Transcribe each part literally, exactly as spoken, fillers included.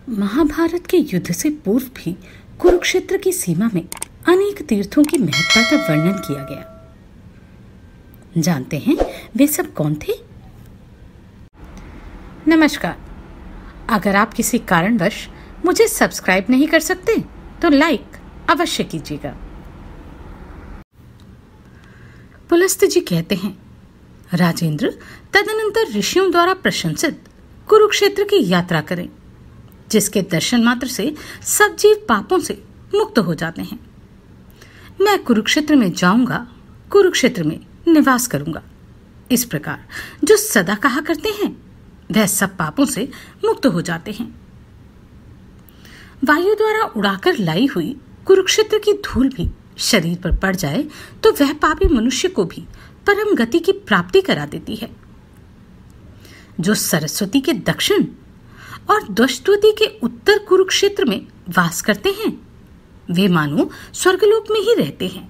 महाभारत के युद्ध से पूर्व भी कुरुक्षेत्र की सीमा में अनेक तीर्थों की महत्ता का वर्णन किया गया। जानते हैं वे सब कौन थे? नमस्कार। अगर आप किसी कारणवश मुझे सब्सक्राइब नहीं कर सकते तो लाइक अवश्य कीजिएगा। पुलस्त जी कहते हैं, राजेंद्र तदनंतर ऋषियों द्वारा प्रशंसित कुरुक्षेत्र की यात्रा करें, जिसके दर्शन मात्र से सब जीव पापों से मुक्त हो जाते हैं। मैं कुरुक्षेत्र में जाऊंगा, कुरुक्षेत्र में निवास करूंगा। इस प्रकार जो सदा कहा करते हैं वह सब पापों से मुक्त हो जाते हैं। वायु द्वारा उड़ाकर लाई हुई कुरुक्षेत्र की धूल भी शरीर पर पड़ जाए तो वह पापी मनुष्य को भी परम गति की प्राप्ति करा देती है। जो सरस्वती के दक्षिण और द्वष्टवती के उत्तर कुरुक्षेत्र में वास करते हैं वे मानो स्वर्गलोक में ही रहते हैं।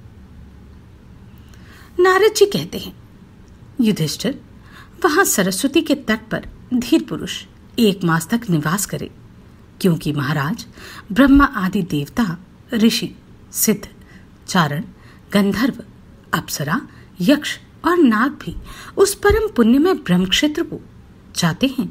नारद जी कहते हैं, युधिष्ठिर वहां सरस्वती के तट पर धीर पुरुष एक मास तक निवास करे, क्योंकि महाराज ब्रह्मा आदि देवता, ऋषि, सिद्ध, चारण, गंधर्व, अप्सरा, यक्ष और नाग भी उस परम पुण्यमय ब्रह्म क्षेत्र को चाहते हैं।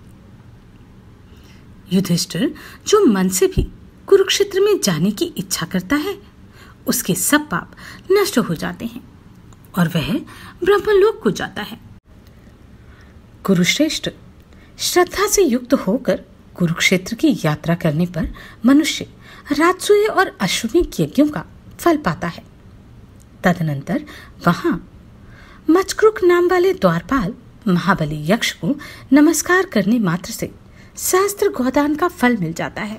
युधिष्ठिर जो मन से भी कुरुक्षेत्र में जाने की इच्छा करता है उसके सब पाप नष्ट हो जाते हैं और वह ब्रह्मलोक को जाता है। कुरुश्रेष्ठ, श्रद्धा से युक्त होकर कुरुक्षेत्र की यात्रा करने पर मनुष्य राजसूय और अश्वमेध यज्ञों का फल पाता है। तदनंतर वहां मचक्रुक नाम वाले द्वारपाल महाबली यक्ष को नमस्कार करने मात्र से सहस्त्र गोदान का फल मिल जाता है।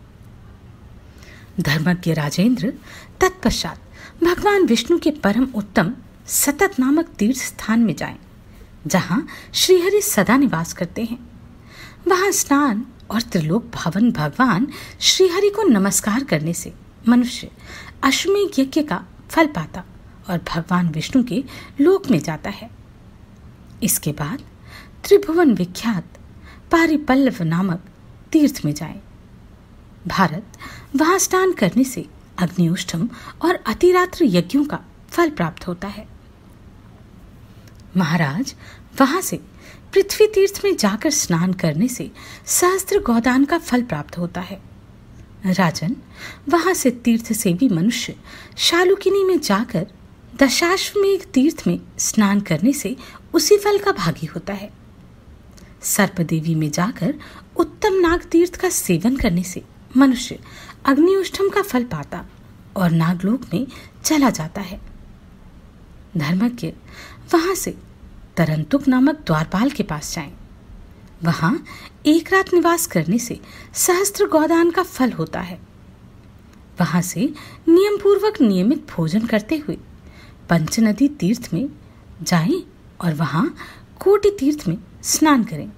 धर्मज्ञ राजेंद्र तत्पश्चात भगवान विष्णु के परम उत्तम सतत नामक तीर्थ स्थान में जाएं, जहां श्रीहरि सदा निवास करते हैं। वहां स्नान और त्रिलोक भावन भगवान श्रीहरि को नमस्कार करने से मनुष्य अश्वमेध यज्ञ का फल पाता और भगवान विष्णु के लोक में जाता है। इसके बाद त्रिभुवन विख्यात पारिपल्लव नामक तीर्थ में जाएं। भारत वहां स्नान करने से अग्निउष्ठम और अतिरात्र यज्ञों का फल प्राप्त होता है। महाराज वहां से पृथ्वी तीर्थ में जाकर स्नान करने से सहस्त्र गोदान का फल प्राप्त होता है। राजन वहां से तीर्थ सेवी मनुष्य शालुकिनी में जाकर दशाश्वमेध तीर्थ में स्नान करने से उसी फल का भागी होता है। सर्पदेवी में जाकर उत्तम नाग तीर्थ का सेवन करने से मनुष्य अग्निउष्ठम का फल पाता और नागलोक में चला जाता है। धर्मज्ञ वहां से तरंतुक नामक द्वारपाल के पास जाएं। वहां एक रात निवास करने से सहस्त्र गोदान का फल होता है। वहां से नियम पूर्वक नियमित भोजन करते हुए पंचनदी तीर्थ में जाएं और वहां कोटि तीर्थ में स्नान करें।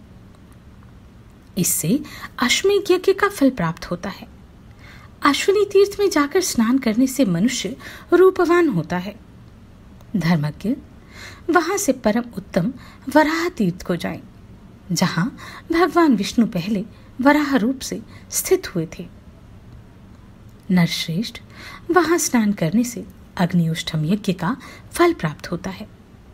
इससे अश्वमेध यज्ञ का फल प्राप्त होता है। अश्विनी तीर्थ में जाकर स्नान करने से मनुष्य रूपवान होता है। धर्मज्ञ वहां से परम उत्तम वराह तीर्थ को जाएं, जहां भगवान विष्णु पहले वराह रूप से स्थित हुए थे। नरश्रेष्ठ वहां स्नान करने से अग्निउष्ठम यज्ञ का फल प्राप्त होता है।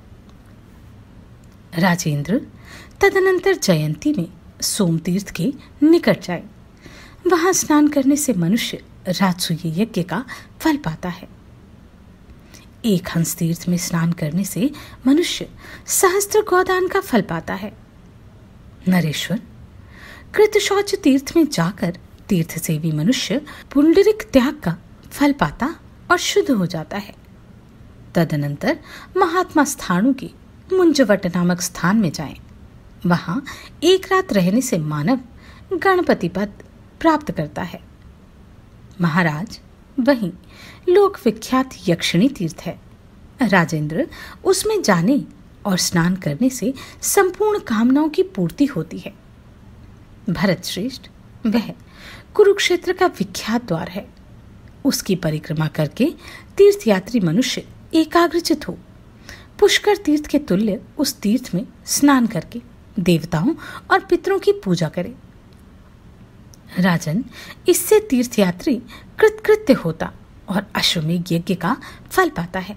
राजेंद्र तदनंतर जयंती में सोमतीर्थ के निकट जाए। वहां स्नान करने से मनुष्य राजसूय यज्ञ का फल पाता है। एक हंस तीर्थ में स्नान करने से मनुष्य सहस्त्र गोदान का फल पाता है। नरेश्वर कृतशौच तीर्थ में जाकर तीर्थ सेवी मनुष्य पुंडरिक त्याग का फल पाता और शुद्ध हो जाता है। तदनंतर महात्मा स्थाणु के मुंजवट नामक स्थान में जाएं। वहां एक रात रहने से मानव गणपति पद प्राप्त करता है। महाराज वहीं लोक विख्यात यक्षिणी तीर्थ है। राजेंद्र उसमें जाने और स्नान करने से संपूर्ण कामनाओं की पूर्ति होती है। भरत श्रेष्ठ वह कुरुक्षेत्र का विख्यात द्वार है। उसकी परिक्रमा करके तीर्थयात्री मनुष्य एकाग्रचित हो पुष्कर तीर्थ के तुल्य उस तीर्थ में स्नान करके देवताओं और पितरों की पूजा करें। राजन, इससे तीर्थयात्री कृतकृत्य होता और अश्वमेध यज्ञ का फल पाता है।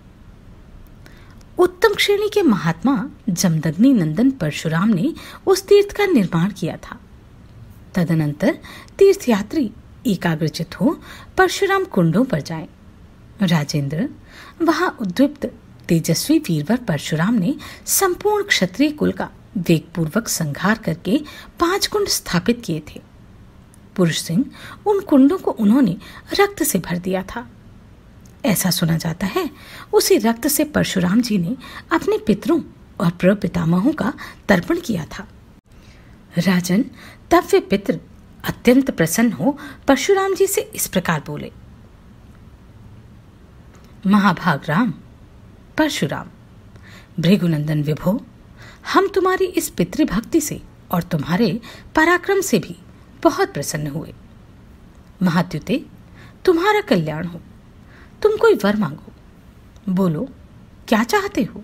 उत्तम श्रेणी के महात्मा जमदग्नि नंदन परशुराम ने उस तीर्थ का निर्माण किया था। तदनंतर तीर्थयात्री एकाग्रचित हो परशुराम कुंडों पर जाएं। राजेंद्र, वहां उद्दीप्त तेजस्वी वीरवर परशुराम ने संपूर्ण क्षत्रिय कुल का वेगपूर्वक संहार करके पांच कुंड स्थापित किए थे। पुरुष सिंह उन कुंडों को उन्होंने रक्त से भर दिया था। ऐसा सुना जाता है उसी रक्त से परशुराम जी ने अपने पितरों और प्रपितामहों का तर्पण किया था। राजन, तब वे पितर अत्यंत प्रसन्न हो परशुराम जी से इस प्रकार बोले। महाभाग राम, परशुराम, भृगुनंदन विभो, हम तुम्हारी इस पितृभक्ति से और तुम्हारे पराक्रम से भी बहुत प्रसन्न हुए। महात्युते, तुम्हारा कल्याण हो। तुम कोई वर मांगो, बोलो क्या चाहते हो।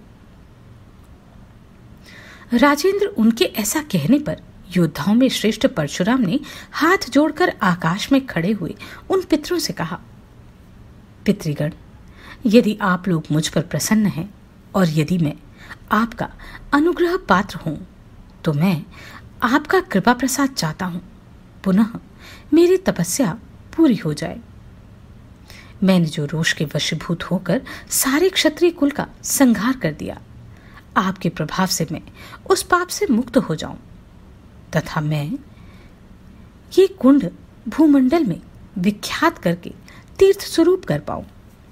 राजेंद्र, उनके ऐसा कहने पर योद्धाओं में श्रेष्ठ परशुराम ने हाथ जोड़कर आकाश में खड़े हुए उन पितरों से कहा, पितृगण, यदि आप लोग मुझ पर प्रसन्न हैं और यदि मैं आपका अनुग्रह पात्र हूं तो मैं आपका कृपा प्रसाद चाहता हूं, पुनः मेरी तपस्या पूरी हो जाए। मैंने जो रोष के वशीभूत होकर सारे क्षत्रिय कुल का संहार कर दिया, आपके प्रभाव से मैं उस पाप से मुक्त हो जाऊं तथा मैं ये कुंड भूमंडल में विख्यात करके तीर्थ स्वरूप कर पाऊं।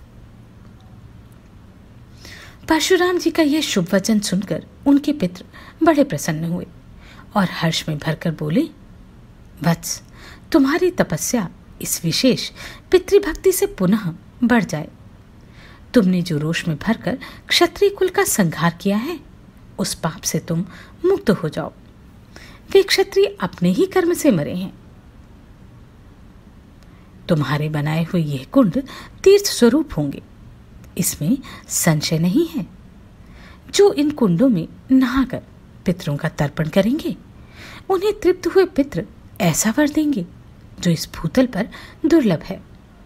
परशुराम जी का यह शुभ वचन सुनकर उनके पितर बड़े प्रसन्न हुए और हर्ष में भरकर बोले, वत्स, तुम्हारी तपस्या इस विशेष पितृभक्ति से पुनः बढ़ जाए। तुमने जो रोष में भरकर क्षत्रिय कुल का संहार किया है, उस पाप से तुम मुक्त हो जाओ। वे क्षत्रिय अपने ही कर्म से मरे हैं। तुम्हारे बनाए हुए यह कुंड तीर्थ स्वरूप होंगे, इसमें संशय नहीं है। जो इन कुंडों में नहाकर पितरों का तर्पण करेंगे, उन्हें तृप्त हुए पितर ऐसा वर देंगे जो इस भूतल पर दुर्लभ है।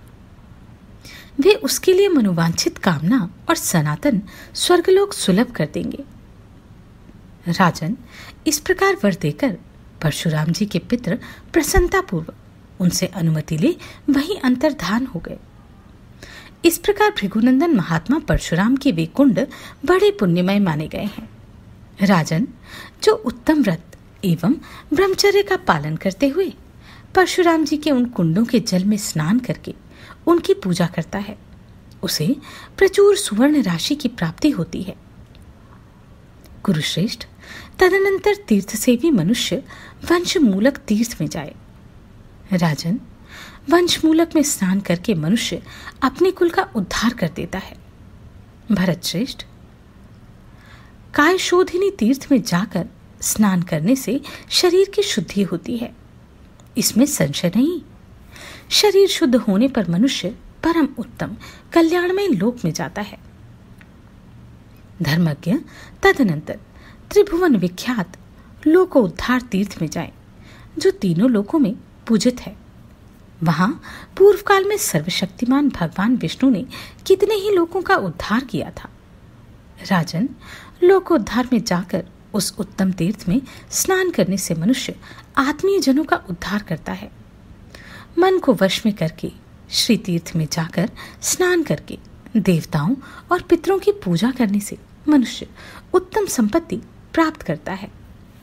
वे उसके लिए मनोवांछित कामना और सनातन स्वर्गलोक सुलभ कर देंगे। राजन, इस प्रकार वर देकर परशुराम जी के पितर प्रसन्नतापूर्वक उनसे अनुमति ले वहीं अंतर्धान हो गए। इस प्रकार भृगुनंदन महात्मा परशुराम के वे कुंड बड़े पुण्यमय माने गए हैं। राजन, जो उत्तम व्रत एवं ब्रह्मचर्य का पालन करते हुए परशुराम जी के उन कुंडों के जल में स्नान करके उनकी पूजा करता है, उसे प्रचुर सुवर्ण राशि की प्राप्ति होती है। कुरुश्रेष्ठ, तदनंतर तीर्थ सेवी मनुष्य वंश मूलक तीर्थ में जाए। राजन, वंश मूलक में स्नान करके मनुष्य अपने कुल का उद्धार कर देता है। भरत श्रेष्ठ, काय शोधिनी तीर्थ में जाकर स्नान करने से शरीर की शुद्धि होती है, इसमें संशय नहीं। शरीर शुद्ध होने पर मनुष्य परम उत्तम कल्याणमय लोक में जाता है। धर्मज्ञ तदनंतर त्रिभुवन विख्यात लोकोद्धार तीर्थ में जाए, जो तीनों लोकों में पूजित है। वहां पूर्व काल में सर्वशक्तिमान भगवान विष्णु ने कितने ही लोगों का उद्धार किया था। राजन, लोकोद्धार में जाकर उस उत्तम तीर्थ में स्नान करने से मनुष्य आत्मीय जनों का उद्धार करता है। मन को वश में करके श्री तीर्थ में जाकर स्नान करके देवताओं और पितरों की पूजा करने से मनुष्य उत्तम संपत्ति प्राप्त करता है।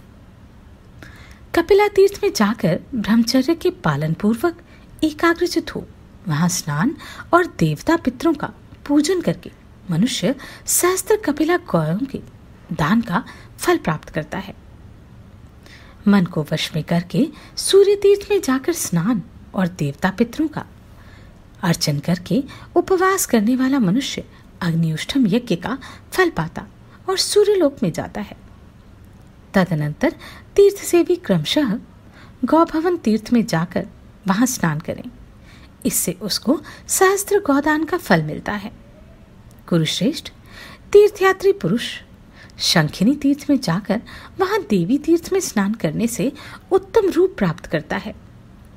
कपिला तीर्थ में जाकर ब्रह्मचर्य के पालन पूर्वक एकाग्रचित हो वहां स्नान और देवता पितरों का पूजन करके मनुष्य सहस्त्र कपिला गौओं के दान का फल प्राप्त करता है। मन को वश में करके सूर्य तीर्थ में जाकर स्नान और देवता पितरों का अर्चन करके उपवास करने वाला मनुष्य अग्निउष्ठम यज्ञ का फल पाता और सूर्यलोक में जाता है। तदनंतर तीर्थ सेवी क्रमशः गौभवन तीर्थ में जाकर वहां स्नान करें, इससे उसको सहस्त्र गौदान का फल मिलता है। कुरुश्रेष्ठ, तीर्थयात्री पुरुष शंखिनी तीर्थ में जाकर वहां देवी तीर्थ में स्नान करने से उत्तम रूप प्राप्त करता है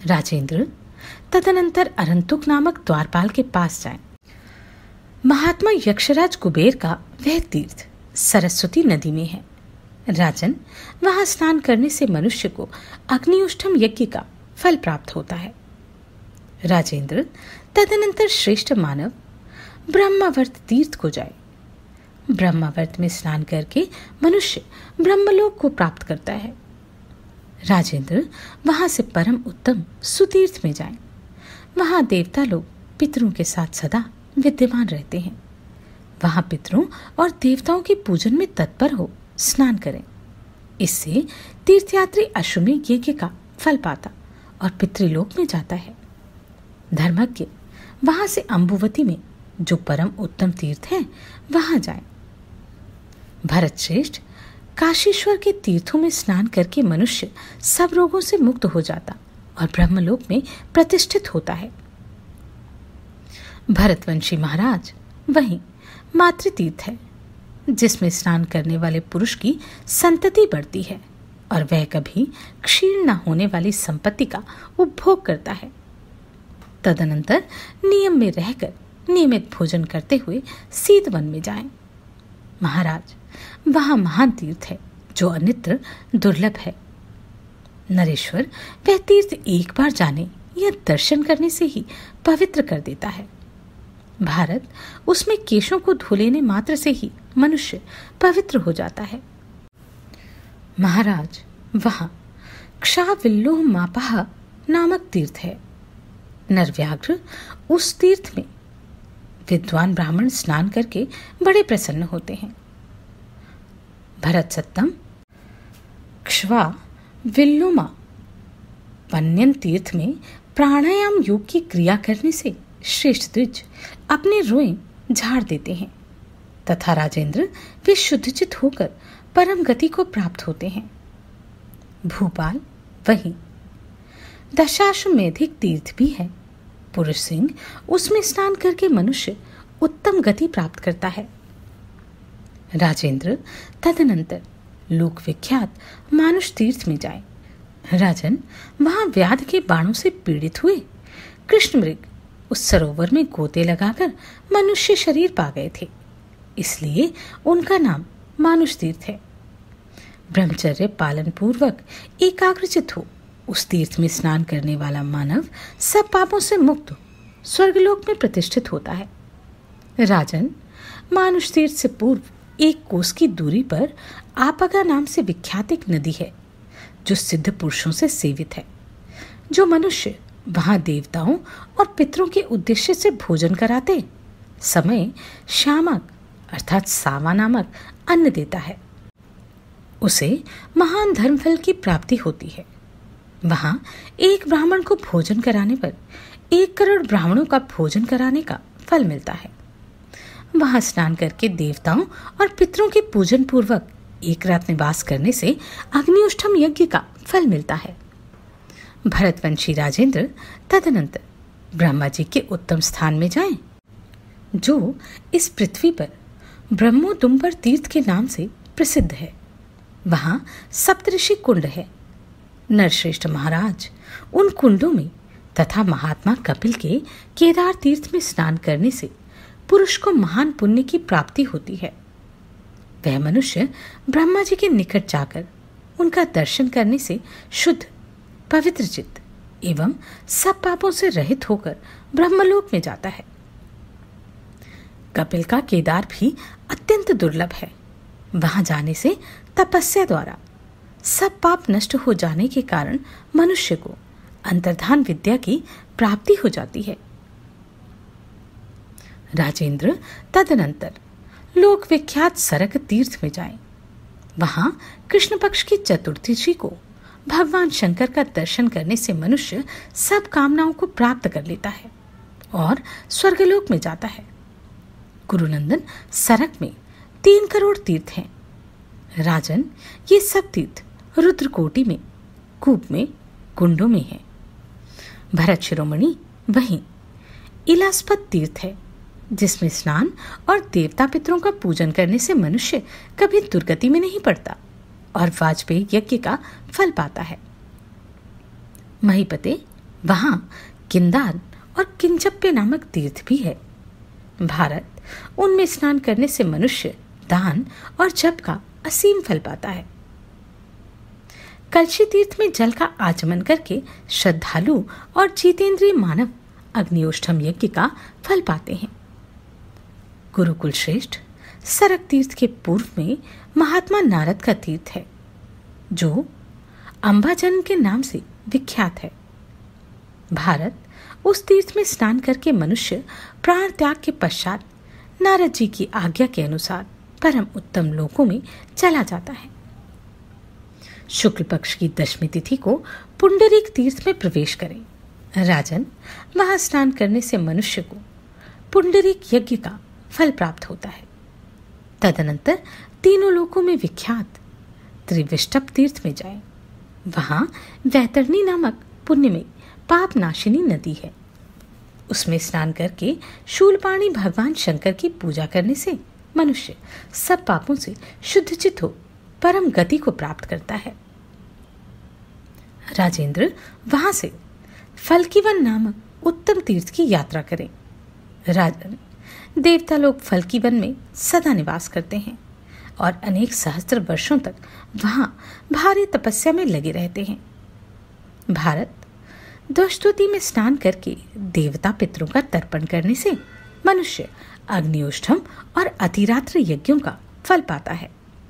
राजेंद्र तदनंतर अरंतुक नामक द्वारपाल के पास जाएं। महात्मा यक्षराज कुबेर का वह तीर्थ सरस्वती नदी में है। राजन, वहां स्नान करने से मनुष्य को अग्निउष्ठम यज्ञ का फल प्राप्त होता है। राजेंद्र तदनंतर श्रेष्ठ मानव ब्रह्मावर्त तीर्थ को जाए। ब्रह्मावर्त में स्नान करके मनुष्य ब्रह्मलोक को प्राप्त करता है। राजेंद्र वहां से परम उत्तम सुतीर्थ में जाएं। वहां देवता लोग पितरों के साथ सदा विद्यमान रहते हैं। वहां पितरों और देवताओं के पूजन में तत्पर हो स्नान करें। इससे तीर्थयात्री अश्वमेध यज्ञ का फल पाता और पितृलोक में जाता है। धर्मज्ञ वहां से अंबुवती में जो परम उत्तम तीर्थ है वहां जाएं। भरत श्रेष्ठ, काशीश्वर के तीर्थों में स्नान करके मनुष्य सब रोगों से मुक्त हो जाता और ब्रह्मलोक में प्रतिष्ठित होता है। भरतवंशी महाराज वहीं मातृतीर्थ है, जिसमें स्नान करने वाले पुरुष की संतति बढ़ती है और वह कभी क्षीण न होने वाली संपत्ति का उपभोग करता है। तदनंतर नियम में रहकर नियमित भोजन करते हुए सीतवन में जाएं। महाराज, वहां महान तीर्थ है जो अन्यत्र दुर्लभ है। नरेश्वर, वह तीर्थ एक बार जाने या दर्शन करने से ही पवित्र कर देता है। भारत, उसमें केशों को धो लेने मात्र से ही मनुष्य पवित्र हो जाता है। महाराज, वहां क्षाविल्लोह मापाह नामक तीर्थ है। नरव्याघ्र, उस तीर्थ में विद्वान ब्राह्मण स्नान करके बड़े प्रसन्न होते हैं। भरत सत्तम, क्ष्वा विल्लोमा पन्यन तीर्थ में प्राणायाम योग की क्रिया करने से श्रेष्ठ द्विज अपने रोएं झाड़ देते हैं तथा राजेंद्र वे शुद्धचित होकर परम गति को प्राप्त होते हैं। भूपाल, वहीं दशाश्वमेधिक तीर्थ भी है। पुरुष सिंह, उसमें स्नान करके मनुष्य उत्तम गति प्राप्त करता है। राजेंद्र तदनंतर लोक विख्यात मानुष तीर्थ में जाए। राजन, वहां व्याध के बाणों से पीड़ित हुए कृष्ण मृग उस सरोवर में गोते लगाकर मनुष्य शरीर पा गए थे, इसलिए उनका नाम मानुष तीर्थ है। ब्रह्मचर्य पालन पूर्वक एकाग्रचित हो उस तीर्थ में स्नान करने वाला मानव सब पापों से मुक्त स्वर्गलोक में प्रतिष्ठित होता है। राजन, मानुष तीर्थ से पूर्व एक कोस की दूरी पर आपगा नाम से विख्यात एक नदी है जो सिद्ध पुरुषों से सेवित है। जो मनुष्य वहां देवताओं और पितरों के उद्देश्य से भोजन कराते समय शामक अर्थात सावा नामक अन्न देता है, उसे महान धर्मफल की प्राप्ति होती है। वहां एक ब्राह्मण को भोजन कराने पर एक करोड़ ब्राह्मणों का भोजन कराने का फल मिलता है। वहां स्नान करके देवताओं और पितरों के पूजन पूर्वक एक रात निवास करने से अग्निउष्ठम यज्ञ का फल मिलता है। भरतवंशी राजेंद्र तदनंतर ब्रह्मा जी के उत्तम स्थान में जाएं, जो इस पृथ्वी पर ब्रह्मोदुम्बर तीर्थ के नाम से प्रसिद्ध है। वहां सप्तऋषि कुंड है। नरश्रेष्ठ महाराज, उन कुंडों में तथा महात्मा कपिल के केदार तीर्थ में स्नान करने से पुरुष को महान पुण्य की प्राप्ति होती है। वह मनुष्य ब्रह्मा जी के निकट जाकर उनका दर्शन करने से शुद्ध पवित्र चित्त एवं सब पापों से रहित होकर ब्रह्मलोक में जाता है। कपिल का केदार भी अत्यंत दुर्लभ है। वहां जाने से तपस्या द्वारा सब पाप नष्ट हो जाने के कारण मनुष्य को अंतर्धान विद्या की प्राप्ति हो जाती है। राजेंद्र तदनंतर लोक विख्यात सरक तीर्थ में जाएं। वहां कृष्ण पक्ष की चतुर्थी को भगवान शंकर का दर्शन करने से मनुष्य सब कामनाओं को प्राप्त कर लेता है और स्वर्गलोक में जाता है। गुरुनंदन, सरक में तीन करोड़ तीर्थ हैं। राजन, ये सब तीर्थ रुद्रकोटि में कूप में कुंडों में है। भरत शिरोमणि, वहीं इलास्पत तीर्थ है, जिसमें स्नान और देवता पितरों का पूजन करने से मनुष्य कभी दुर्गति में नहीं पड़ता और वाजपेयी यज्ञ का फल पाता है। महीपते, वहां किंदार और किंचप्पे नामक तीर्थ भी है। भारत, उनमें स्नान करने से मनुष्य दान और जप का असीम फल पाता है। कलशी तीर्थ में जल का आचमन करके श्रद्धालु और जितेंद्रिय मानव अग्नियोष्ठम यज्ञ का फल पाते हैं। गुरुकुल श्रेष्ठ, सरक तीर्थ के पूर्व में महात्मा नारद का तीर्थ है, जो अंबाजन के नाम से विख्यात है। भारत, उस तीर्थ में स्नान करके मनुष्य प्राण त्याग के पश्चात नारद जी की आज्ञा के अनुसार परम उत्तम लोकों में चला जाता है। शुक्ल पक्ष की दशमी तिथि को पुंडरीक तीर्थ में प्रवेश करें। राजन, वहां स्नान करने से मनुष्य को पुंडरीक यज्ञ का फल प्राप्त होता है। तदनंतर तीनों लोकों में विख्यात त्रिविष्टप तीर्थ में जाएं। वहां वैतरणी नामक पुण्य में पाप नाशिनी नदी है। उसमें स्नान करके शूलपाणी भगवान शंकर की पूजा करने से मनुष्य सब पापों से शुद्धचित हो परम गति को प्राप्त करता है। राजेंद्र, वहां से फलकीवन नामक उत्तम तीर्थ की यात्रा करें। राजन, देवता लोग फलकीवन में सदा निवास करते हैं और अनेक सहस्त्र वर्षों तक वहां भारी तपस्या में लगे रहते हैं। भारत, द्वष्टुति में स्नान करके देवता पितरों का तर्पण करने से मनुष्य अग्नियोष्ठम और अतिरात्र यज्ञों का फल पाता है।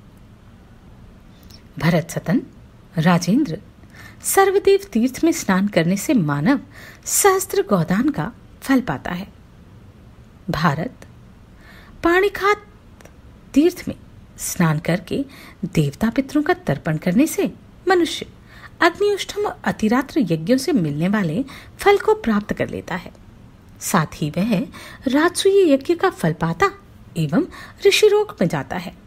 भरत सतन, राजेंद्र, सर्वदेव तीर्थ में स्नान करने से मानव सहस्त्र गोदान का फल पाता है। भारत, पाणिखात तीर्थ में स्नान करके देवता पितरों का तर्पण करने से मनुष्य अग्नियोष्ठम और अतिरात्र यज्ञों से मिलने वाले फल को प्राप्त कर लेता है। साथ ही वह राजसूय यज्ञ का फल पाता एवं ऋषिलोक में जाता है।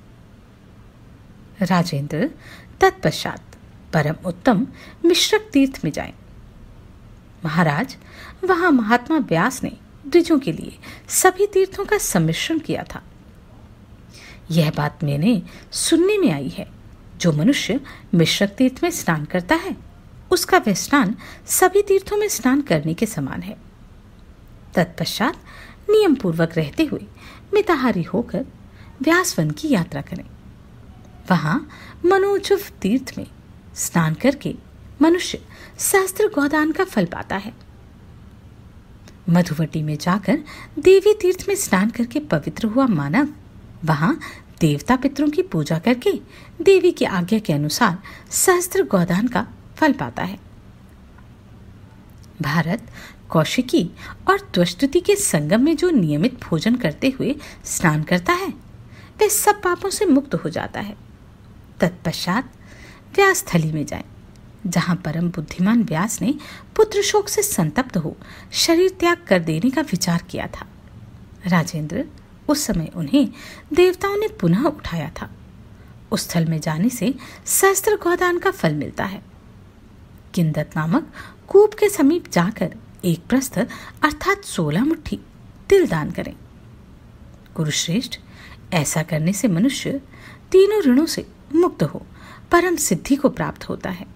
राजेंद्र, तत्पश्चात परम उत्तम मिश्रक तीर्थ में जाएं। महाराज, वहां महात्मा व्यास ने द्विजों के लिए सभी तीर्थों का सम्मिश्रण किया था। यह बात मैंने सुनने में आई है, जो मनुष्य मिश्रक तीर्थ में स्नान करता है उसका वह स्नान सभी तीर्थों में स्नान करने के समान है। तत्पश्चात नियम पूर्वक रहते हुए मिताहारी होकर व्यासवन की यात्रा करें। वहां मनोजुव तीर्थ में स्नान करके मनुष्य सहस्त्र गोदान का फल पाता है। मधुवटी में जाकर देवी तीर्थ में स्नान करके पवित्र हुआ मानव वहां देवता पितरों की पूजा करके देवी की आज्ञा के अनुसार सहस्त्र गोदान का फल पाता है। भारत, कौशिकी और त्वष्टुति के संगम में जो नियमित भोजन करते हुए स्नान करता है वह सब पापों से मुक्त हो जाता है। तत्पश्चात व्यास थली में जाएं, जहां परम बुद्धिमान व्यास ने पुत्र शोक से संतप्त हो शरीर त्याग कर देने का विचार किया था। राजेंद्र, उस समय उन्हें देवताओं ने पुनः उठाया था। उस स्थल में जाने से सहस्त्र गोदान का फल मिलता है। किंदत नामक कूप के समीप जाकर एक प्रस्थ अर्थात सोलह मुट्ठी तिल दान करें। कुरुश्रेष्ठ, ऐसा करने से मनुष्य तीनों ऋणों से मुक्त हो परम सिद्धि को प्राप्त होता है।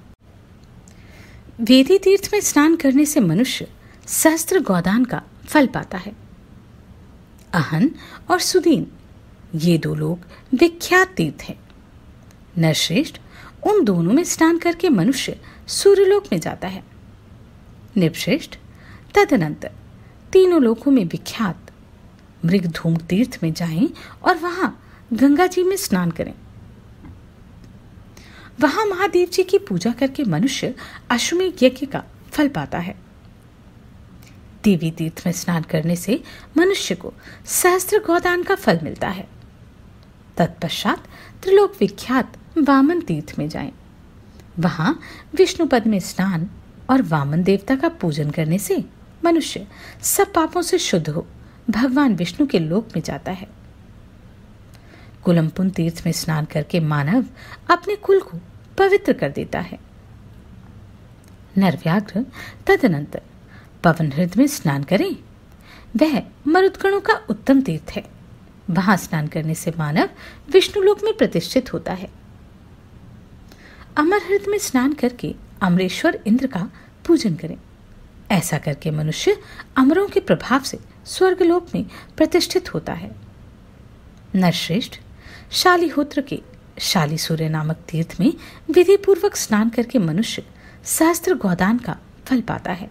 वेदी तीर्थ में स्नान करने से मनुष्य सहस्त्र गोदान का फल पाता है। अहन और सुदीन, ये दो लोग विख्यात तीर्थ हैं। नरश्रेष्ठ, उन दोनों में स्नान करके मनुष्य सूर्यलोक में जाता है। निपश्रेष्ठ, तदनंतर तीनों लोकों में विख्यात मृगधूम तीर्थ में जाएं और वहां गंगा जी में स्नान करें। वहां महादेव जी की पूजा करके मनुष्य अश्वमेध यज्ञ का फल पाता है। देवी तीर्थ में स्नान करने से मनुष्य को सहस्त्र गोदान का फल मिलता है। तत्पश्चात त्रिलोक विख्यात वामन तीर्थ में जाएं। वहां विष्णु पद में स्नान और वामन देवता का पूजन करने से मनुष्य सब पापों से शुद्ध हो भगवान विष्णु के लोक में जाता है। कुलमपुन तीर्थ में स्नान करके मानव अपने कुल को पवित्र कर देता है। नरव्याघ्र, तदनंतर पवन हृद में स्नान करें। वह मरुदगणों का उत्तम तीर्थ है। वहां स्नान करने से मानव विष्णुलोक में प्रतिष्ठित होता है। अमर हृद में स्नान करके अमरेश्वर इंद्र का पूजन करें। ऐसा करके मनुष्य अमरों के प्रभाव से स्वर्गलोक में प्रतिष्ठित होता है। नरश्रेष्ठ, शालिहोत्र के शाली सूर्य नामक तीर्थ में विधि पूर्वक स्नान करके मनुष्य सहस्त्र गोदान का फल पाता है।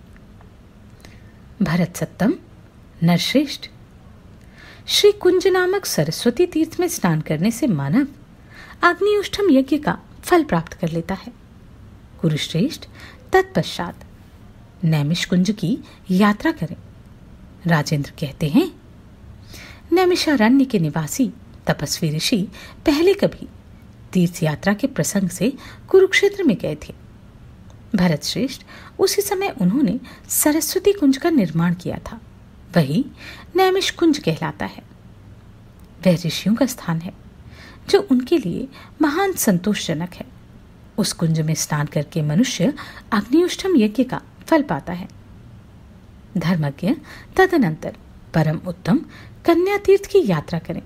भरत सत्तम, नरश्रेष्ठ, श्री कुंज नामक सरस्वती तीर्थ में स्नान करने से मानव अग्निउष्ठम यज्ञ का फल प्राप्त कर लेता है। कुरुश्रेष्ठ, तत्पश्चात नैमिष की यात्रा करें। राजेंद्र कहते हैं, नैमिषारण्य के निवासी तपस्वी ऋषि पहले कभी तीर्थ यात्रा के प्रसंग से कुरुक्षेत्र में गए थे। भरत श्रेष्ठ, उसी समय उन्होंने सरस्वती कुंज का निर्माण किया था। वही नैमिष कुंज कहलाता है। वह ऋषियों का स्थान है जो उनके लिए महान संतोषजनक है। उस कुंज में स्नान करके मनुष्य अग्निउष्ठम यज्ञ का फल पाता है। धर्मज्ञ तदनंतर परम उत्तम कन्या तीर्थ की यात्रा करें।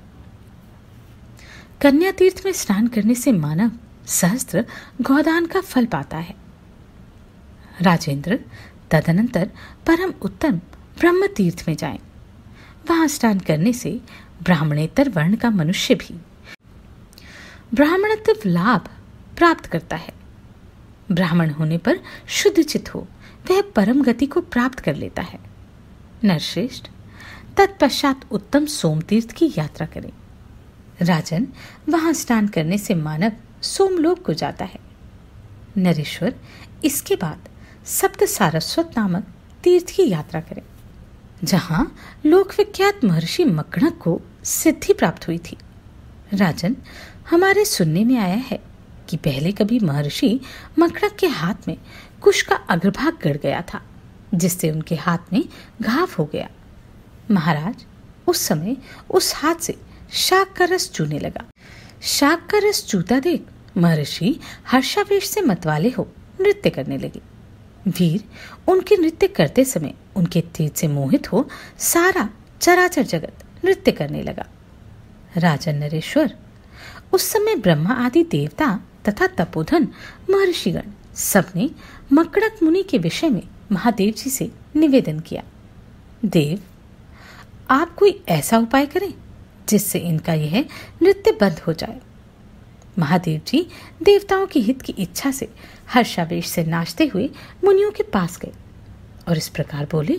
कन्या तीर्थ में स्नान करने से मानव सहस्त्र गोदान का फल पाता है। राजेंद्र, तदनंतर परम उत्तम ब्रह्म तीर्थ में जाएं। वहां स्नान करने से ब्राह्मणेतर वर्ण का मनुष्य भी ब्राह्मणत्व लाभ प्राप्त करता है। ब्राह्मण होने पर शुद्ध चित हो वह परम गति को प्राप्त कर लेता है। नरश्रेष्ठ, तत्पश्चात उत्तम सोमतीर्थ की यात्रा करें। राजन, वहां स्नान करने से मानव सोमलोक को जाता है। नरेश्वर, इसके बाद सप्त सारस्वत नामक तीर्थ की यात्रा करें, जहां लोक विख्यात महर्षि मकणक को सिद्धि प्राप्त हुई थी। राजन, हमारे सुनने में आया है कि पहले कभी महर्षि मकणक के हाथ में कुश का अग्रभाग गड़ गया था, जिससे उनके हाथ में घाव हो गया। महाराज, उस समय उस हाथ से शाक का रस चूने लगा। शाक का रस चूता देख महर्षि हर्षावेश से मतवाले हो नृत्य करने लगे। वीर उनके नृत्य करते समय उनके तेज से मोहित हो सारा चराचर जगत नृत्य करने लगा। राजन नरेश्वर, उस समय ब्रह्मा आदि देवता तथा तपोधन महर्षिगण सबने मकणक मुनि के विषय में महादेव जी से निवेदन किया, देव, आप कोई ऐसा उपाय करें जिससे इनका यह नृत्य बंद हो जाए। महादेव जी देवताओं के हित की इच्छा से हर्षावेश से नाचते हुए मुनियों के पास गए और इस प्रकार बोले,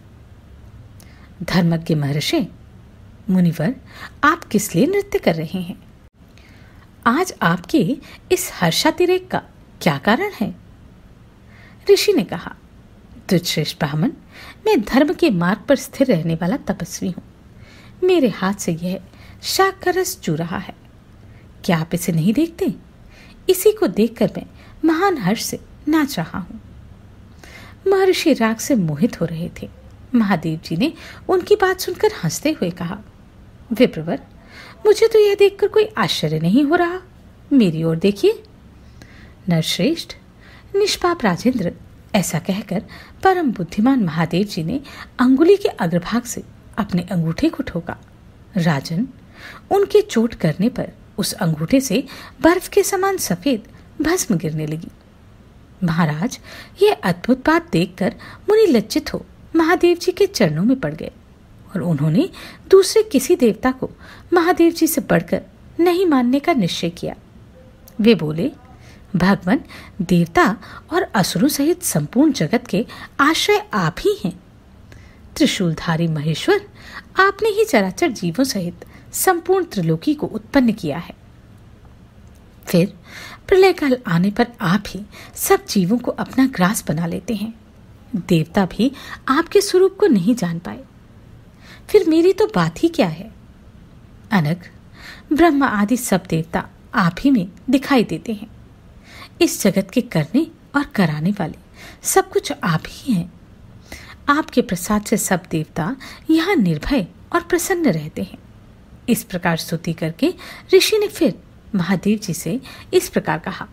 धर्मज्ञ महर्षि, मुनिवर, आप किस लिए नृत्य कर रहे हैं? आज आपके इस हर्षातिरेक का क्या कारण है? ऋषि ने कहा, तुच्छ्रेष्ठ ब्राह्मण, मैं धर्म के मार्ग पर स्थिर रहने वाला तपस्वी हूं। मेरे हाथ से यह शाक का रस चू रहा है। क्या आप इसे नहीं देखते? इसी को देखकर मैं महान हर्ष से नाच रहा हूं। महर्षि राग से मोहित हो रहे थे। महादेव जी ने उनकी बात सुनकर हंसते हुए कहा, विप्रवर, मुझे तो यह देखकर कोई आश्चर्य नहीं हो रहा। मेरी ओर देखिए। नरश्रेष्ठ, निष्पाप राजेंद्र, ऐसा कहकर परम बुद्धिमान महादेव जी ने अंगुली के अग्रभाग से अपने अंगूठे को ठोका। राजन, उनके चोट करने पर उस अंगूठे से बर्फ के समान सफेद भस्म गिरने लगी। महाराज, यह अद्भुत बात देखकर मुनि लज्जित हो महादेव जी के चरणों में पड़ गए और उन्होंने दूसरे किसी देवता को महादेव जी से बढ़कर नहीं मानने का निश्चय किया। वे बोले, भगवान, देवता और असुरों सहित संपूर्ण जगत के आश्रय आप ही हैं। त्रिशूलधारी महेश्वर, आपने ही चराचर जीवों सहित संपूर्ण त्रिलोकी को उत्पन्न किया है। फिर प्रलय काल आने पर आप ही सब जीवों को अपना ग्रास बना लेते हैं। देवता भी आपके स्वरूप को नहीं जान पाए। फिर मेरी तो बात ही क्या है। अनग, ब्रह्मा आदि सब देवता आप ही में दिखाई देते हैं। इस जगत के करने और कराने वाले सब कुछ आप ही हैं। आपके प्रसाद से सब देवता यहाँ निर्भय और प्रसन्न रहते हैं। इस प्रकार स्तुति करके ऋषि ने फिर महादेव जी से इस प्रकार कहा,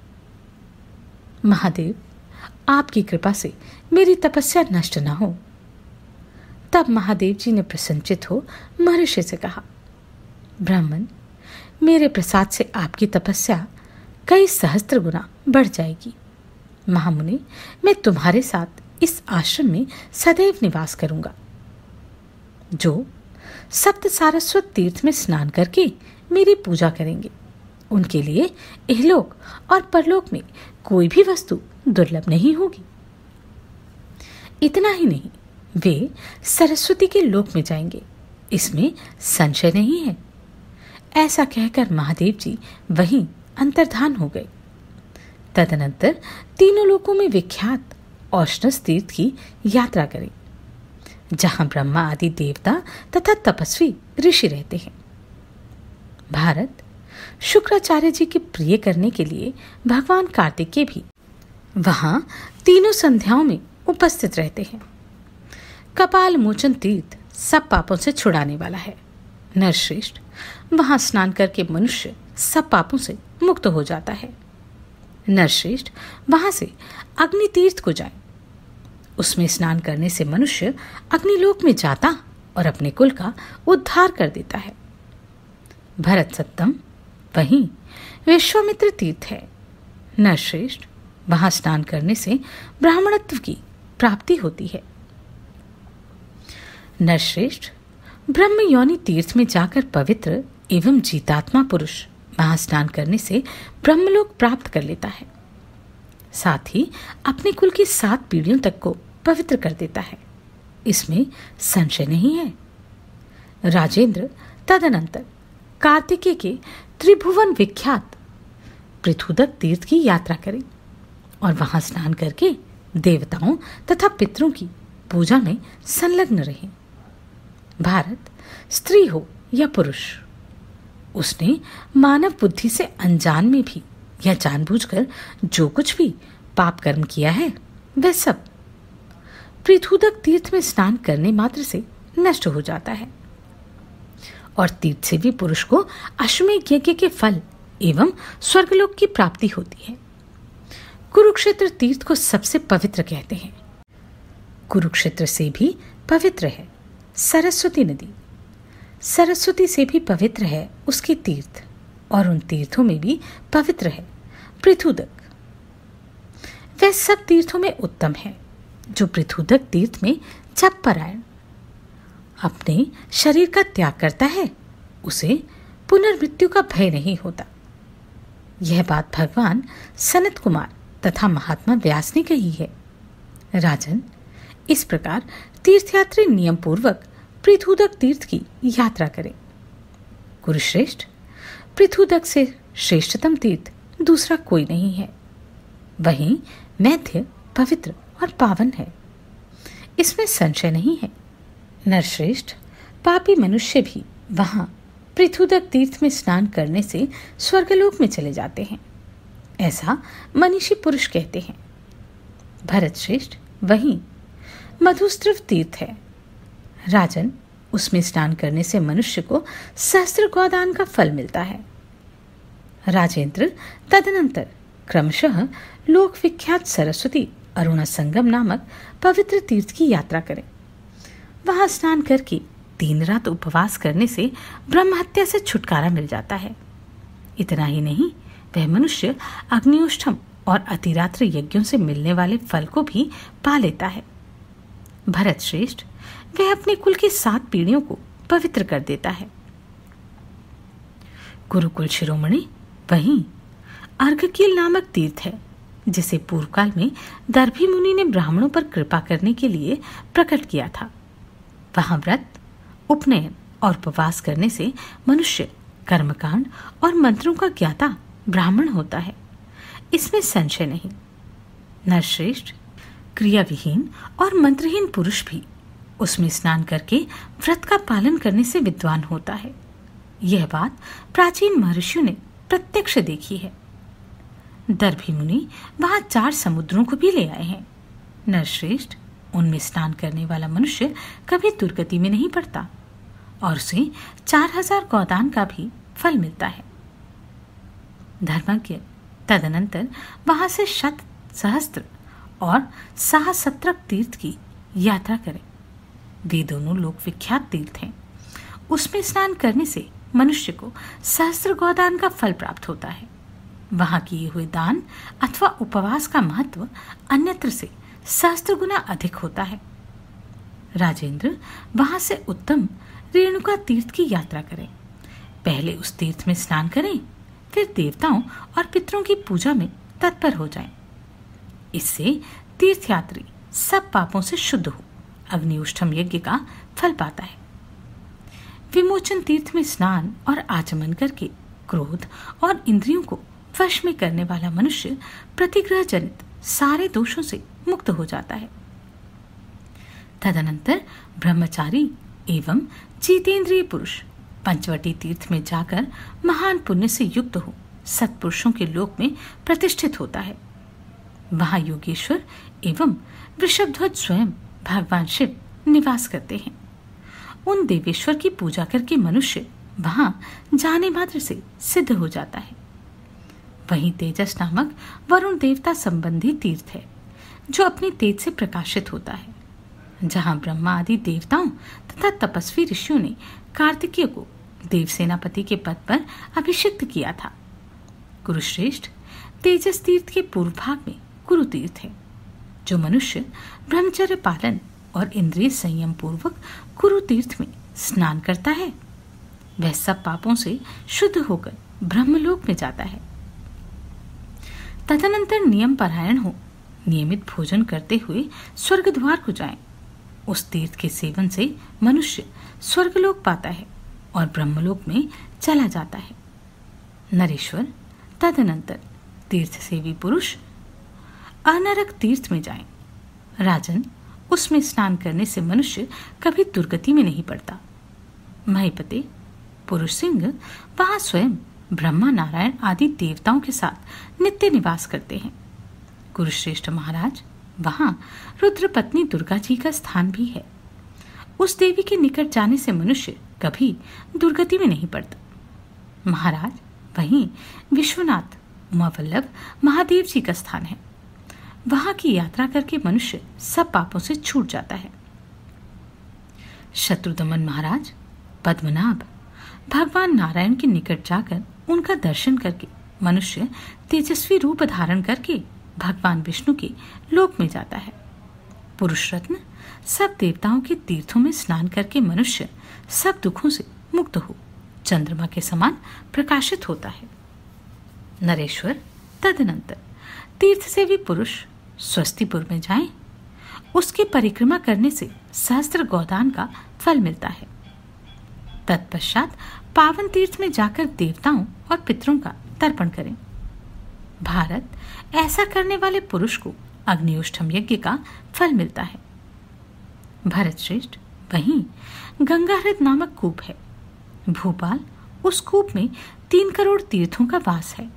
महादेव, आपकी कृपा से मेरी तपस्या नष्ट न हो। तब महादेव जी ने प्रसन्नचित हो महर्षि से कहा, ब्राह्मण, मेरे प्रसाद से आपकी तपस्या कई सहस्त्र गुना बढ़ जाएगी। महामुनि, मैं तुम्हारे साथ इस आश्रम में सदैव निवास करूंगा। जो सप्त सारस्वत तीर्थ में स्नान करके मेरी पूजा करेंगे, उनके लिए इहलोक और परलोक में कोई भी वस्तु दुर्लभ नहीं होगी। इतना ही नहीं, वे सरस्वती के लोक में जाएंगे, इसमें संशय नहीं है। ऐसा कहकर महादेव जी वहीं अंतर्धान हो गए। तदनंतर तीनों लोकों में विख्यात औशनस तीर्थ की यात्रा करें, जहां ब्रह्मा आदि देवता तथा तपस्वी ऋषि रहते हैं। भारत, शुक्राचार्य जी के प्रिय करने के लिए भगवान कार्तिकेय भी वहां तीनों संध्याओं में उपस्थित रहते हैं। कपाल मोचन तीर्थ सब पापों से छुड़ाने वाला है। नरश्रेष्ठ, वहां स्नान करके मनुष्य सब पापों से मुक्त हो जाता है। नरश्रेष्ठ, वहां से अग्नि तीर्थ को जाए। उसमें स्नान करने से मनुष्य अग्निलोक में जाता और अपने कुल का उद्धार कर देता है। भरत सत्तम, वहीं विश्वामित्र तीर्थ है। नरश्रेष्ठ, वहां स्नान करने से ब्राह्मणत्व की प्राप्ति होती है। नरश्रेष्ठ, ब्रह्म योनि तीर्थ में जाकर पवित्र एवं जीतात्मा पुरुष वहां स्नान करने से ब्रह्मलोक प्राप्त कर लेता है। साथ ही अपने कुल की सात पीढ़ियों तक को पवित्र कर देता है, इसमें संशय नहीं है। राजेंद्र, तदनंतर कार्तिकेय के त्रिभुवन विख्यात पृथुदक तीर्थ की यात्रा करें और वहां स्नान करके देवताओं तथा पितरों की पूजा में संलग्न रहें। भारत, स्त्री हो या पुरुष, उसने मानव बुद्धि से अनजान में भी या जानबूझकर जो कुछ भी पाप कर्म किया है, वह सब पृथुदक तीर्थ में स्नान करने मात्र से नष्ट हो जाता है। और तीर्थ से भी पुरुष को अश्वमेध यज्ञ के फल एवं स्वर्गलोक की प्राप्ति होती है। कुरुक्षेत्र तीर्थ को सबसे पवित्र कहते हैं। कुरुक्षेत्र से भी पवित्र है सरस्वती नदी। सरस्वती से भी पवित्र है उसके तीर्थ, और उन तीर्थों में भी पवित्र है पृथुदक। वह सब तीर्थों में उत्तम है जो पृथुदक तीर्थ में जप परायण अपने शरीर का त्याग करता है, उसे पुनर्मृत्यु का भय नहीं होता। यह बात भगवान सनत कुमार तथा महात्मा व्यास ने कही है। राजन, इस प्रकार तीर्थयात्री नियम पूर्वक पृथुदक तीर्थ की यात्रा करें। कुरुश्रेष्ठ, पृथुदक से श्रेष्ठतम तीर्थ दूसरा कोई नहीं है। वहीं मैध्य पवित्र और पावन है, इसमें संशय नहीं है। नरश्रेष्ठ, पापी मनुष्य भी वहां पृथुदक तीर्थ में स्नान करने से स्वर्गलोक में चले जाते हैं, ऐसा मनीषी पुरुष कहते हैं। भरत श्रेष्ठ, वहीं मधुस्त्रव तीर्थ है। राजन, उसमें स्नान करने से मनुष्य को सहस्त्र गौदान का फल मिलता है। राजेंद्र, तदनंतर क्रमशः लोक विख्यात सरस्वती अरुणा संगम नामक पवित्र तीर्थ की यात्रा करें। वहां स्नान करके दिन रात उपवास करने से ब्रह्महत्या से छुटकारा मिल जाता है। इतना ही नहीं, वह मनुष्य अग्नियोष्ठम और अतिरात्र यज्ञों से मिलने वाले फल को भी पा लेता है। भरत श्रेष्ठ, वह अपने कुल की सात पीढ़ियों को पवित्र कर देता है। गुरुकुल शिरोमणि, वहीं अर्घकील नामक तीर्थ है, जिसे पूर्व काल में दर्भी मुनि ने ब्राह्मणों पर कृपा करने के लिए प्रकट किया था। वहां व्रत, उपनयन और उपवास करने से मनुष्य कर्मकांड और मंत्रों का ज्ञाता ब्राह्मण होता है, इसमें संशय नहीं। नरश्रेष्ठ, क्रिया विहीन और मंत्रहीन पुरुष भी उसमें स्नान करके व्रत का पालन करने से विद्वान होता है। यह बात प्राचीन महर्षियों ने प्रत्यक्ष देखी है। दर्भी मुनि वहां चार समुद्रों को भी ले आए हैं। नरश्रेष्ठ, उनमें स्नान करने वाला मनुष्य कभी दुर्गति में नहीं पड़ता और उसे चार हजार गौदान का भी फल मिलता है। धर्मज्ञ, तदनंतर वहां से शत सहस्त्र और सहस्त्रक तीर्थ की यात्रा करें। वे दोनों लोक विख्यात तीर्थ हैं। उसमें स्नान करने से मनुष्य को सहस्त्र गौदान का फल प्राप्त होता है। वहां किए हुए दान अथवा उपवास का महत्व अन्यत्र से सहस्त्र गुना अधिक होता है। राजेंद्र, वहां से उत्तम रेणुका तीर्थ की यात्रा करें। पहले उस तीर्थ में स्नान करें, फिर देवताओं और पितरों की पूजा में तत्पर हो जाएं। इससे तीर्थयात्री सब पापों से शुद्ध हो अग्निउष्ठम यज्ञ का फल पाता है। विमोचन तीर्थ में स्नान और आचमन करके क्रोध और इंद्रियों को वश में करने वाला मनुष्य प्रतिग्रह जनित सारे दोषों से मुक्त हो जाता है। तदनंतर ब्रह्मचारी एवं जितेंद्रिय पुरुष पंचवटी तीर्थ में जाकर महान पुण्य से युक्त हो सत्पुरुषों के लोक में प्रतिष्ठित होता है। वहां योगेश्वर एवं वृषभध्वज स्वयं भगवान शिव निवास करते हैं। उन देवेश्वर की पूजा करके मनुष्य वहां जाने मात्र से सिद्ध हो जाता है। वहीं तेजस नामक वरुण देवता संबंधी तीर्थ है, जो अपने तेज से प्रकाशित होता है। जहां ब्रह्मा आदि देवताओं तथा तपस्वी ऋषियों ने कार्तिकेय को देव सेनापति के पद पर अभिषिक्त किया था। कुरुश्रेष्ठ, तेजस तीर्थ के पूर्व भाग में कुरु तीर्थ है। जो मनुष्य ब्रह्मचर्य पालन और इंद्रिय संयम पूर्वक कुरु तीर्थ में स्नान करता है, वह सब पापों से शुद्ध होकर ब्रह्मलोक में जाता है। तदनंतर नियम परायण हो नियमित भोजन करते हुए स्वर्ग द्वार को जाएं। उस तीर्थ के सेवन से मनुष्य स्वर्गलोक पाता है और ब्रह्मलोक में चला जाता है। नरेश्वर, तदनंतर तीर्थ सेवी पुरुष अनरक तीर्थ में जाएं। राजन, उसमें स्नान करने से मनुष्य कभी दुर्गति में नहीं पड़ता। महीपते, पुरुष सिंह वहां स्वयं ब्रह्मा नारायण आदि देवताओं के साथ नित्य निवास करते हैं। कुरुश्रेष्ठ महाराज, वहां रुद्र पत्नी दुर्गा जी का स्थान भी है। उस देवी के निकट जाने से मनुष्य कभी दुर्गति में नहीं पड़ता। महाराज, वहीं विश्वनाथ उमावल्लभ महादेव जी का स्थान है। वहां की यात्रा करके मनुष्य सब पापों से छूट जाता है। शत्रुदमन महाराज, पद्मनाभ, भगवान नारायण के निकट जाकर उनका दर्शन करके मनुष्य तेजस्वी रूप धारण करके भगवान विष्णु के लोक में जाता है। पुरुष रत्न, सब देवताओं के तीर्थों में स्नान करके मनुष्य सब दुखों से मुक्त हो चंद्रमा के समान प्रकाशित होता है। नरेश्वर, तदनंतर तीर्थ सेवी पुरुष स्वस्तिपुर में जाएं। उसकी परिक्रमा करने से सहस्त्र गोदान का फल मिलता है। तत्पश्चात पावन तीर्थ में जाकर देवताओं और पितरों का तर्पण करें। भारत, ऐसा करने वाले पुरुष को अग्निउष्ठम यज्ञ का फल मिलता है। भरत श्रेष्ठ, वहीं गंगाहृद नामक कूप है। भोपाल, उस कूप में तीन करोड़ तीर्थों का वास है।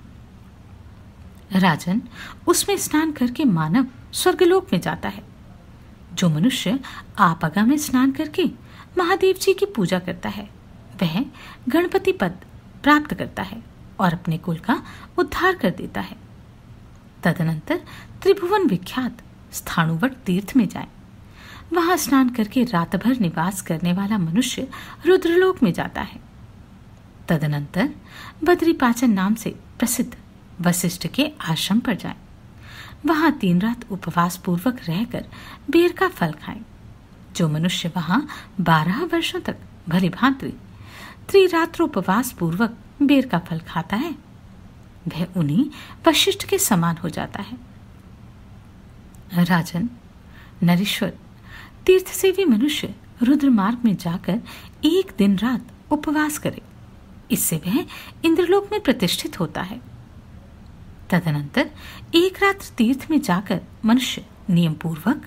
राजन, उसमें स्नान करके मानव स्वर्गलोक में जाता है। जो मनुष्य आपगा में स्नान करके महादेव जी की पूजा करता है, वह गणपति पद प्राप्त करता है और अपने कुल का उद्धार कर देता है। तदनंतर त्रिभुवन विख्यात स्थाणुवट तीर्थ में जाए। वहां स्नान करके रात भर निवास करने वाला मनुष्य रुद्रलोक में जाता है। तदनंतर बद्रीपाचन नाम से प्रसिद्ध वशिष्ठ के आश्रम पर जाएं। वहां तीन रात उपवास पूर्वक रहकर बेर का फल खाएं। जो मनुष्य वहां बारह वर्षों तक भली भांति त्रिरात्र उपवास पूर्वक बेर का फल खाता है, वह उन्हीं वशिष्ठ के समान हो जाता है। राजन, नरेश्वर, तीर्थ सेवी मनुष्य रुद्र मार्ग में जाकर एक दिन रात उपवास करे। इससे वह इंद्रलोक में प्रतिष्ठित होता है। तदनंतर एक रात्र तीर्थ में जाकर मनुष्य नियम पूर्वक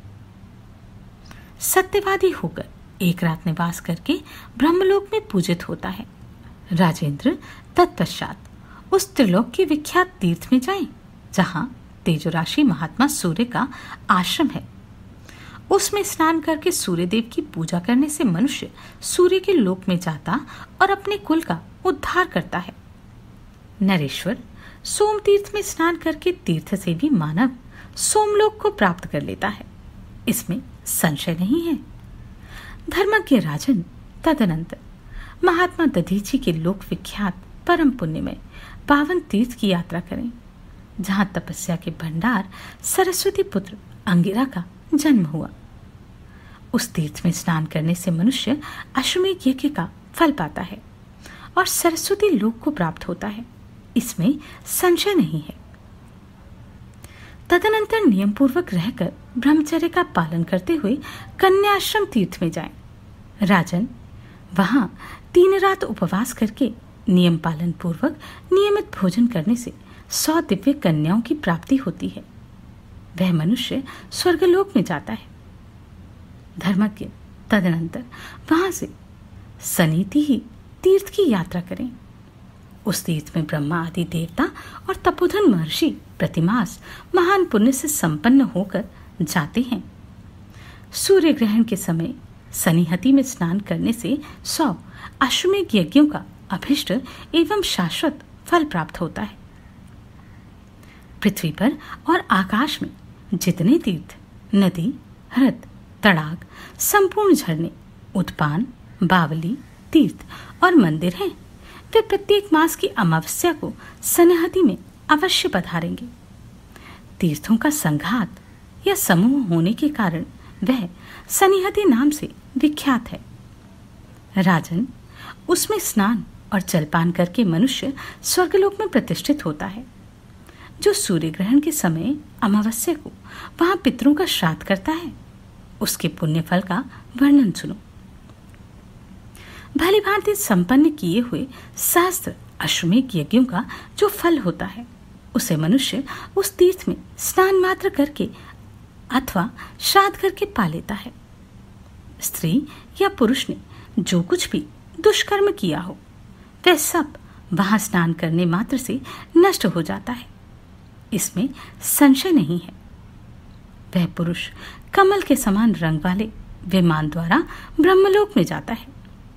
सत्यवादी होकर एक रात निवास करके ब्रह्मलोक में पूजित होता है। राजेंद्र, तत्पश्चात उस त्रिलोक के विख्यात तीर्थ में जाएं, जहां तेजोराशि महात्मा सूर्य का आश्रम है। उसमें स्नान करके सूर्यदेव की पूजा करने से मनुष्य सूर्य के लोक में जाता और अपने कुल का उद्धार करता है। नरेश्वर, सोम तीर्थ में स्नान करके तीर्थ से भी मानव सोमलोक को प्राप्त कर लेता है। इसमें संशय नहीं है। धर्मज्ञ राजन, तदनंतर महात्मा दधीची के लोक विख्यात परम पुण्य में पावन तीर्थ की यात्रा करें, जहां तपस्या के भंडार सरस्वती पुत्र अंगिरा का जन्म हुआ। उस तीर्थ में स्नान करने से मनुष्य अश्वमेध यज्ञ का फल पाता है और सरस्वती लोक को प्राप्त होता है, इसमें संशय नहीं है। तदनंतर नियम पूर्वक रहकर ब्रह्मचर्य का पालन करते हुए कन्याश्रम तीर्थ में जाएं। राजन, वहां तीन रात उपवास करके नियम पालन पूर्वक नियमित भोजन करने से सौ दिव्य कन्याओं की प्राप्ति होती है। वह मनुष्य स्वर्गलोक में जाता है। धर्मज्ञ तदनंतर वहां से सनीति ही तीर्थ की यात्रा करें। उस तीर्थ में ब्रह्मा आदि देवता और तपोधन महर्षि प्रतिमास महान पुण्य से संपन्न होकर जाते हैं। सूर्य ग्रहण के समय सनिहति में स्नान करने से सौ अश्वमेध यज्ञों का अभिष्ट एवं शाश्वत फल प्राप्त होता है। पृथ्वी पर और आकाश में जितने तीर्थ, नदी, ह्रद, तड़ाग, संपूर्ण झरने, उत्पान, बावली, तीर्थ और मंदिर हैं, वे प्रत्येक मास की अमावस्या को सनिहति में अवश्य पधारेंगे। तीर्थों का संघात या समूह होने के कारण वह सनिहति नाम से विख्यात है। राजन, उसमें स्नान और जलपान करके मनुष्य स्वर्गलोक में प्रतिष्ठित होता है। जो सूर्य ग्रहण के समय अमावस्या को वहां पितरों का श्राद्ध करता है, उसके पुण्य फल का वर्णन सुनो। भली भांति संपन्न किए हुए सहस्त्र अश्वमेध यज्ञों का जो फल होता है, उसे मनुष्य उस तीर्थ में स्नान मात्र करके अथवा श्राद्ध करके पा लेता है। स्त्री या पुरुष ने जो कुछ भी दुष्कर्म किया हो, वह सब वहां स्नान करने मात्र से नष्ट हो जाता है, इसमें संशय नहीं है। वह पुरुष कमल के समान रंग वाले विमान द्वारा ब्रह्मलोक में जाता है।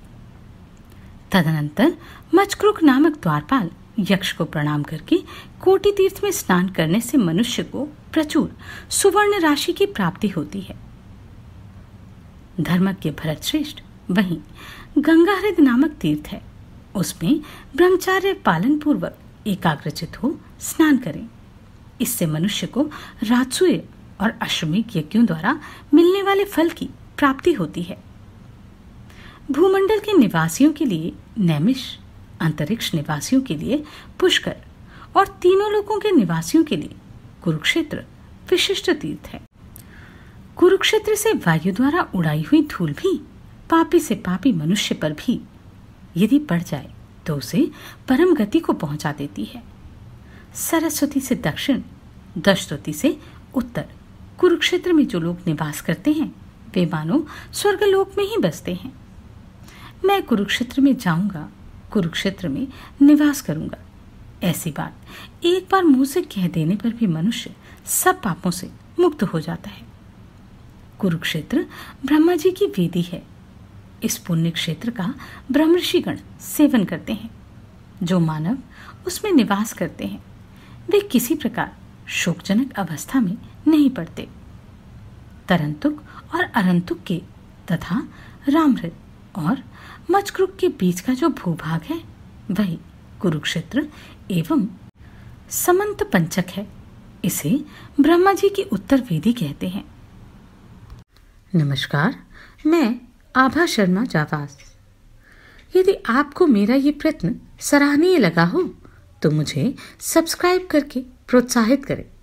तदनंतर मचक्रुक नामक द्वारपाल यक्ष को प्रणाम करके कोटि तीर्थ में स्नान करने से मनुष्य को प्रचुर सुवर्ण राशि की प्राप्ति होती है। धर्मज्ञ भरत श्रेष्ठ, वहीं गंगाहृद नामक तीर्थ है, उसमें ब्रह्मचार्य पालन पूर्वक एकाग्रचित हो स्नान करें। इससे मनुष्य को राजसूय और अश्वमेध यज्ञों द्वारा मिलने वाले फल की प्राप्ति होती है। भूमंडल के निवासियों के लिए नैमिष, अंतरिक्ष निवासियों के लिए पुष्कर और तीनों लोकों के निवासियों के लिए कुरुक्षेत्र विशिष्ट तीर्थ है। कुरुक्षेत्र से वायु द्वारा उड़ाई हुई धूल भी पापी से पापी मनुष्य पर भी यदि पड़ जाए तो उसे परम गति को पहुंचा देती है। सरस्वती से दक्षिण, दशस्तुति से उत्तर कुरुक्षेत्र में जो लोग निवास करते हैं, वे मानो स्वर्गलोक में ही बसते हैं। मैं कुरुक्षेत्र में जाऊंगा, कुरुक्षेत्र में निवास करूंगा, ऐसी बात एक बार मुंह से कह देने पर भी मनुष्य सब पापों से मुक्त हो जाता है। कुरुक्षेत्र ब्रह्मा जी की वेदी है। इस पुण्य क्षेत्र का ब्रह्मर्षिगण सेवन करते हैं। जो मानव उसमें निवास करते हैं, वे किसी प्रकार शोकजनक अवस्था में नहीं पड़ते। तरंतुक और अरंतुक के तथा रामहृद और मचक्रुक के बीच का जो भूभाग है, वही कुरुक्षेत्र एवं समंत पंचक है। इसे ब्रह्मा जी की उत्तर वेदी कहते हैं। नमस्कार, मैं आभा शर्मा जावास। यदि आपको मेरा ये प्रयत्न सराहनीय लगा हो तो मुझे सब्सक्राइब करके प्रोत्साहित करें।